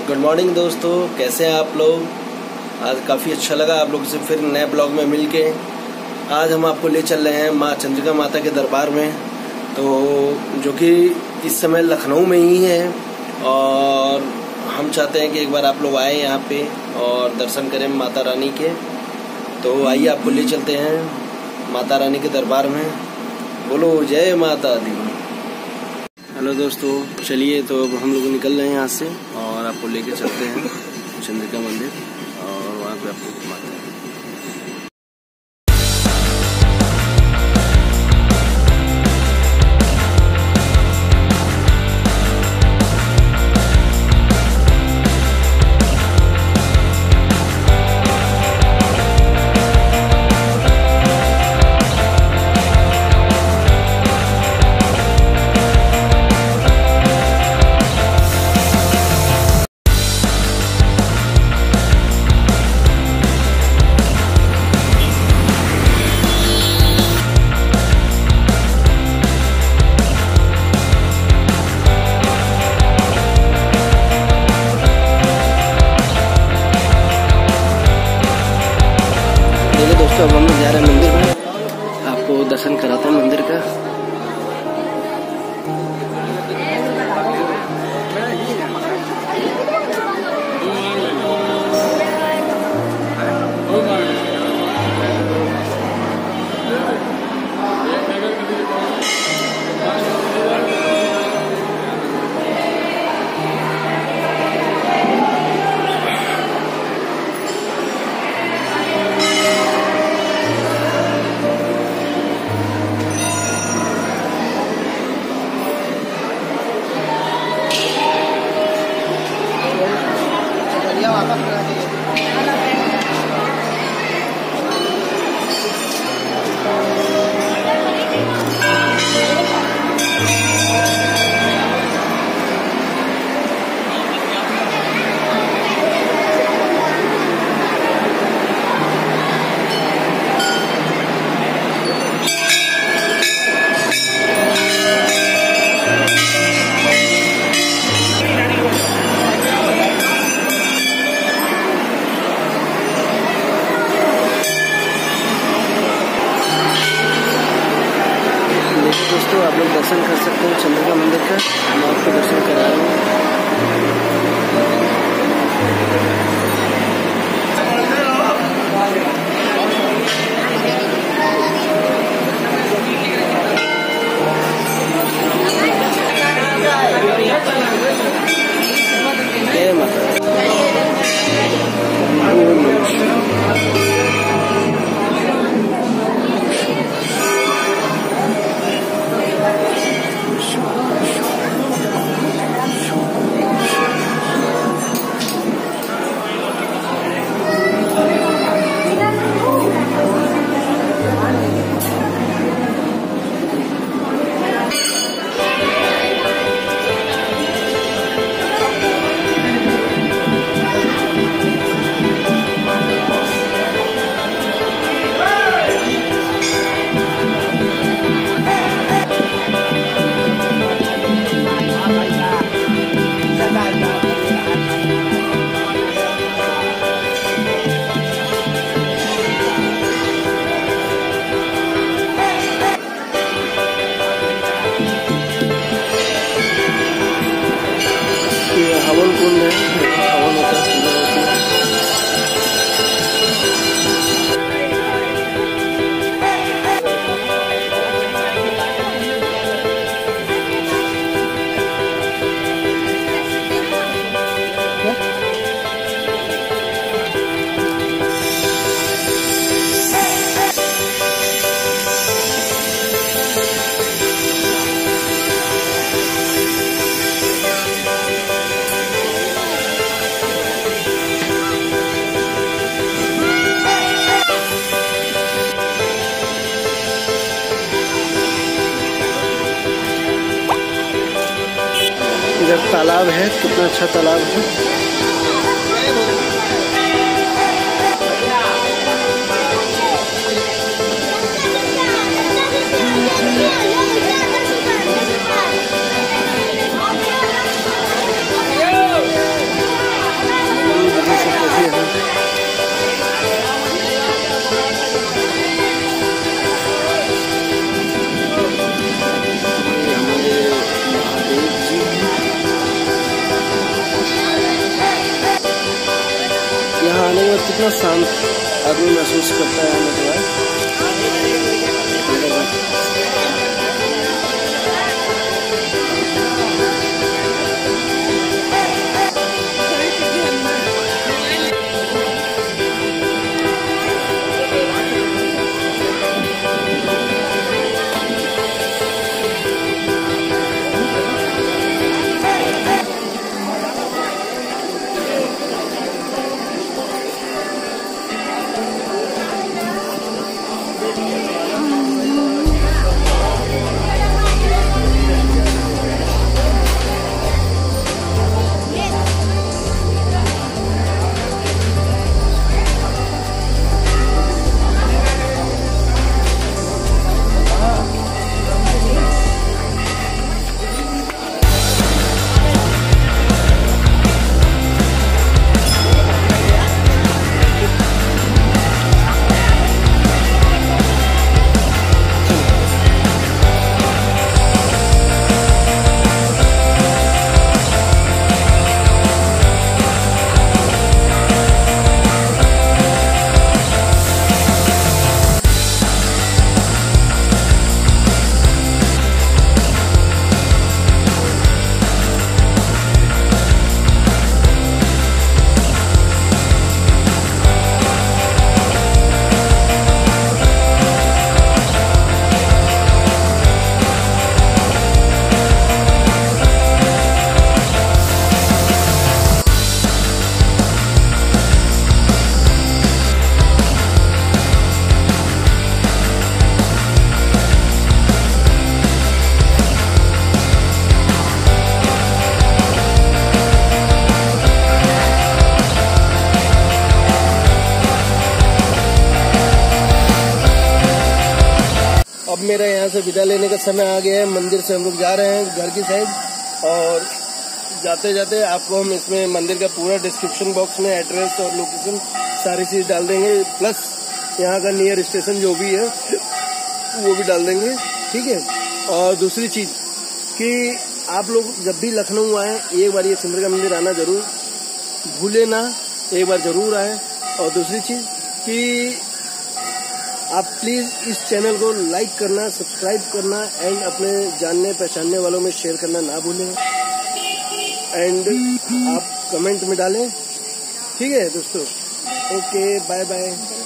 Good morning दोस्तों, कैसे हैं आप लोग। आज काफ़ी अच्छा लगा आप लोगों से फिर नए ब्लॉग में मिलके। आज हम आपको ले चल रहे हैं माँ चंद्रिका माता के दरबार में, तो जो कि इस समय लखनऊ में ही है। और हम चाहते हैं कि एक बार आप लोग आए यहाँ पे और दर्शन करें माता रानी के। तो आइए आपको ले चलते हैं माता रानी के दरबार में। बोलो जय माता दी। हेलो दोस्तों, चलिए तो अब हम लोग निकल रहे हैं यहाँ से और आपको लेके चलते हैं चंद्रिका मंदिर और वहाँ पे आपको घुमाते हैं। दोस्तों अब हम लोग जा रहे हैं मंदिर में, आपको दर्शन कराते हैं मंदिर का। दोस्तों आप लोग दर्शन कर सकते हैं चंद्रिका मंदिर का। हम आपको दर्शन करा रहे हैं। जय माता। हवन कुंड है, हवन होता है, सुंदर होती है। इधर तालाब है, कितना अच्छा तालाब है। कितना शांत आदमी महसूस करता है आने के बाद। अब मेरा यहाँ से विदा लेने का समय आ गया है। मंदिर से हम लोग जा रहे हैं घर की साइड, और जाते जाते आपको हम इसमें मंदिर का पूरा डिस्क्रिप्शन बॉक्स में एड्रेस और लोकेशन सारी चीज डाल देंगे, प्लस यहाँ का नियर स्टेशन जो भी है वो भी डाल देंगे, ठीक है। और दूसरी चीज कि आप लोग जब भी लखनऊ आए एक बार ये चंद्रिका मंदिर आना जरूर भूले ना, एक बार जरूर आए। और दूसरी चीज कि आप प्लीज इस चैनल को लाइक करना, सब्सक्राइब करना एंड अपने जानने पहचानने वालों में शेयर करना ना भूलें, एंड आप कमेंट में डालें, ठीक है दोस्तों। Okay, bye bye.